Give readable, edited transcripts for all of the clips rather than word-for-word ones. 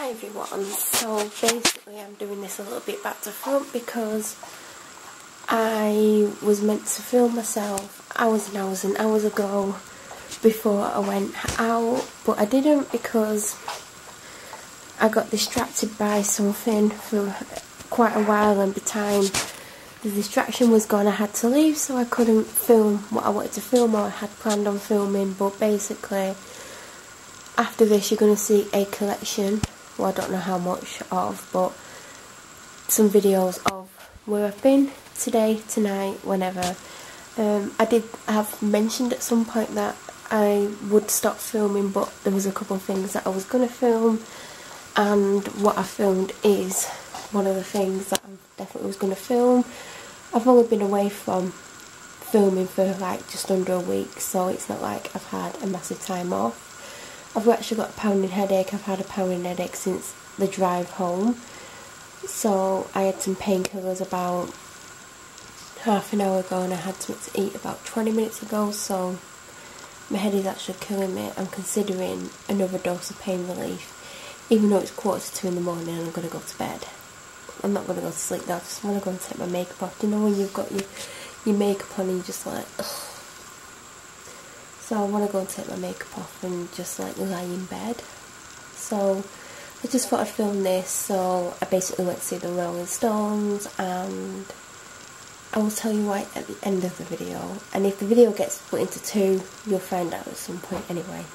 Hi everyone, so basically I'm doing this a little bit back to front because I was meant to film myself hours and hours and hours ago before I went out, but I didn't because I got distracted by something for quite a while, and by the time the distraction was gone I had to leave, so I couldn't film what I wanted to film or I had planned on filming. But basically after this you're going to see a collection, well, I don't know how much of, but some videos of where I've been today, tonight, whenever. I did have mentioned at some point that I would stop filming, but there was a couple of things that I was going to film, and what I filmed is one of the things that I definitely was going to film. I've only been away from filming for like just under a week, so it's not like I've had a massive time off. I've actually got a pounding headache. I've had a pounding headache since the drive home. So I had some painkillers about half an hour ago, and I had something to eat about 20 minutes ago, so my head is actually killing me. I'm considering another dose of pain relief, even though it's 1:45 in the morning and I'm going to go to bed. I'm not going to go to sleep though, I just want to go and take my makeup off. You know when you've got your makeup on and you're just like, ugh. So I want to go and take my makeup off and just like lie in bed. So I just thought I'd film this. So I basically went to see the Rolling Stones, and I will tell you why at the end of the video. And if the video gets split into two, you'll find out at some point anyway.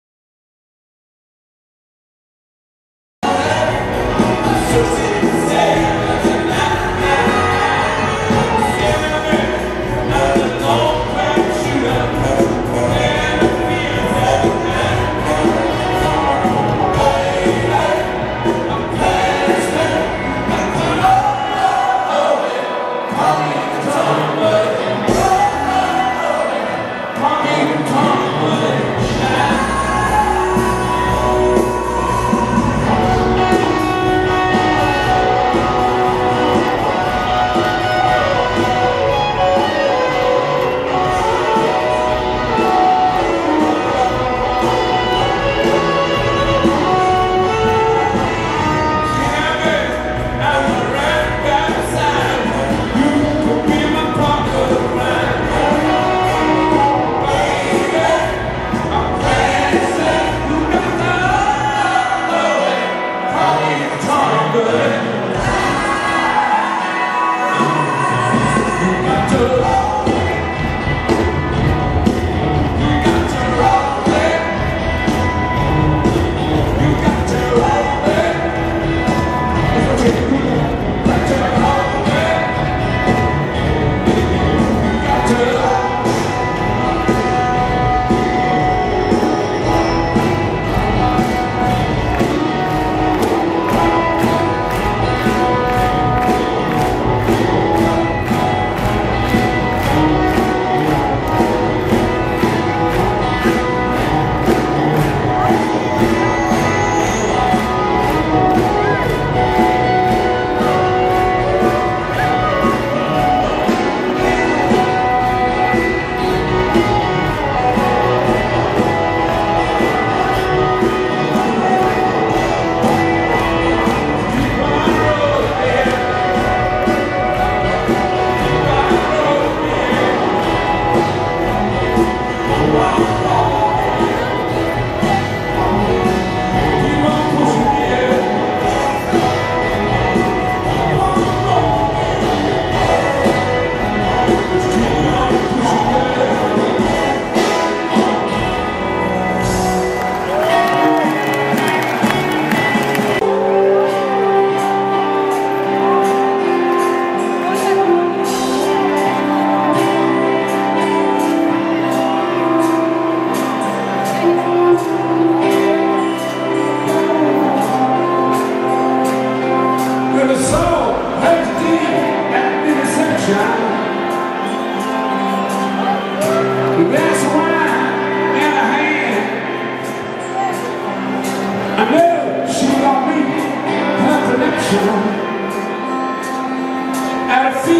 At her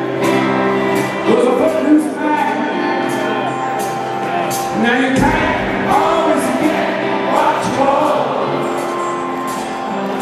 feet was a footloose bag. Now you can't always get what you want.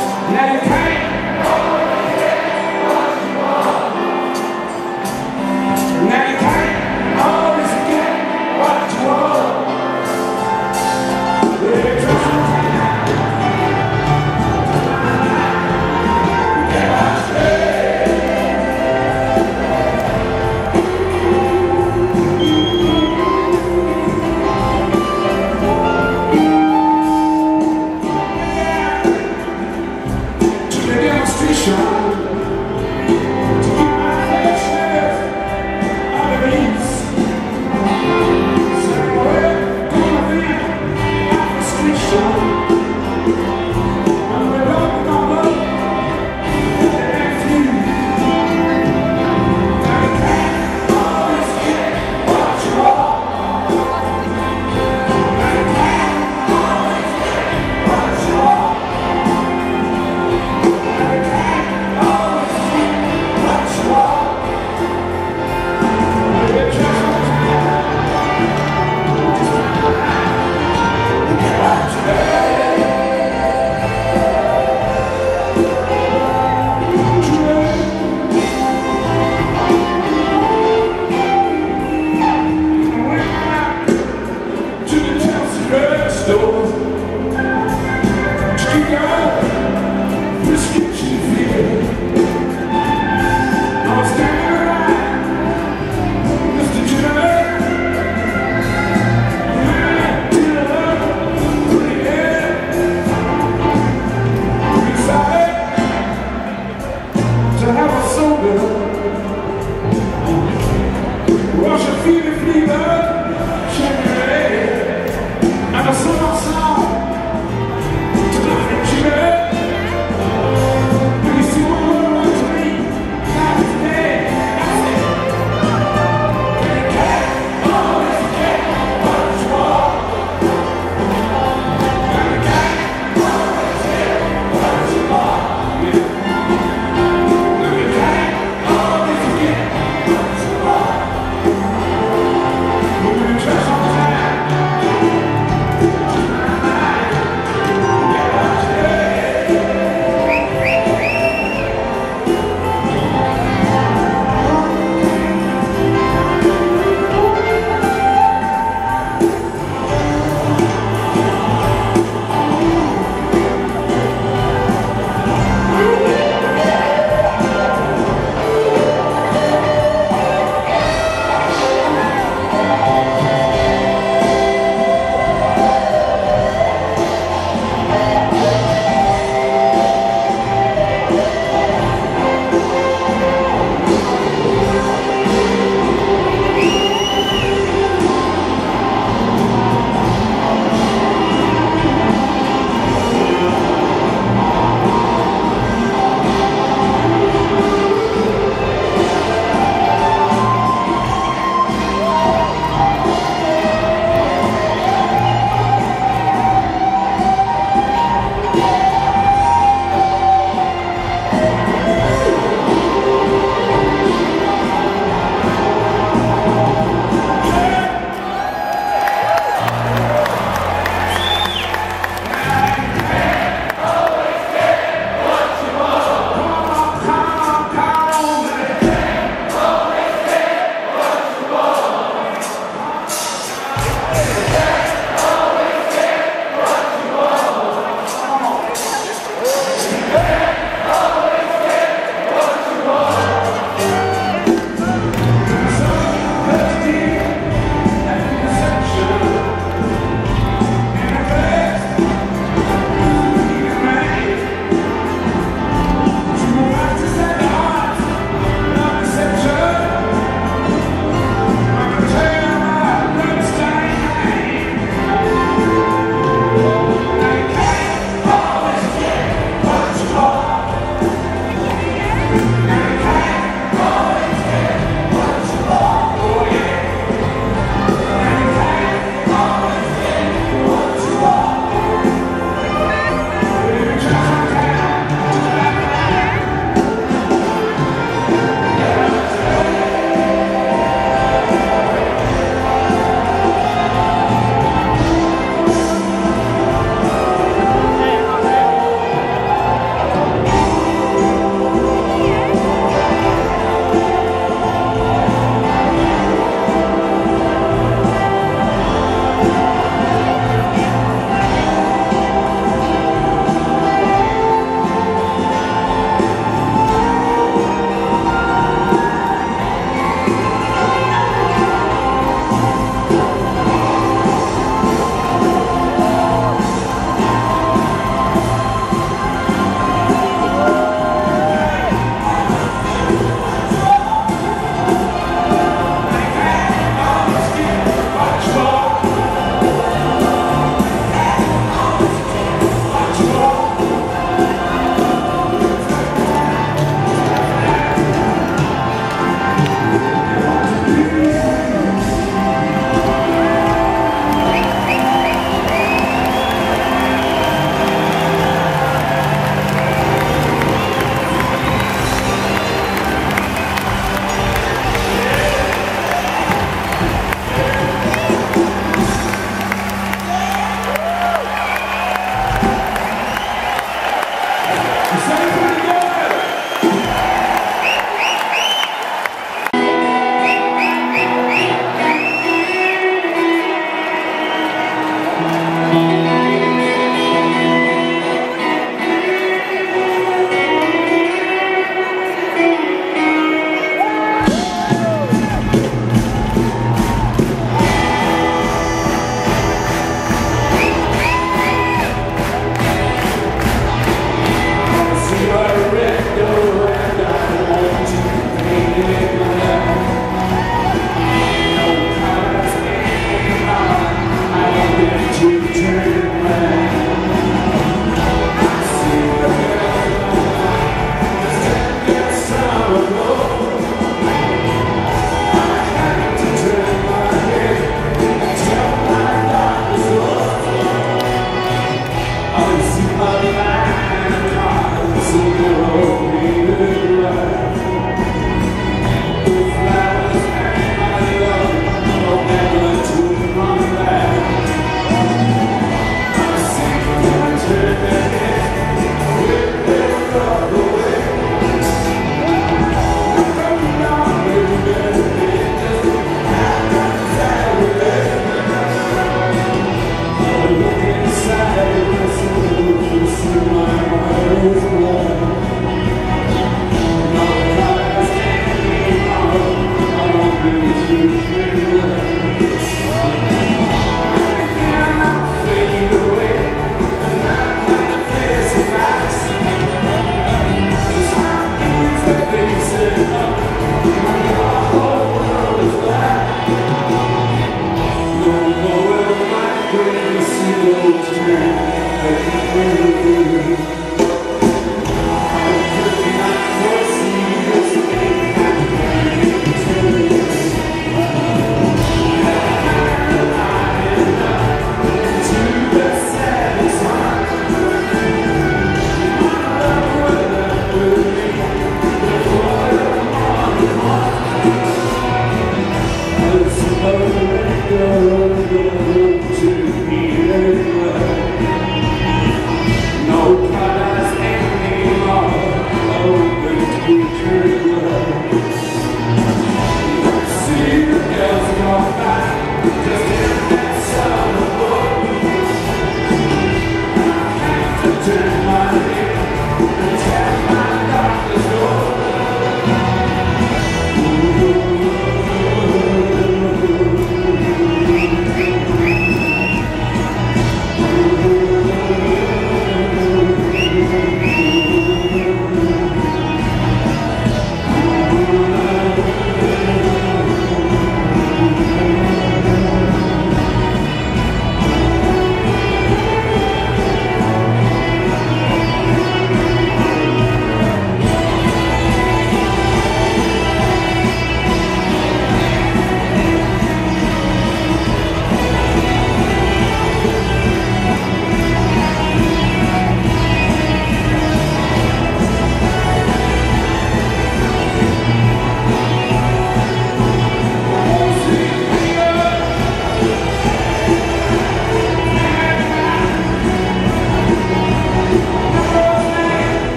See the girls go by, just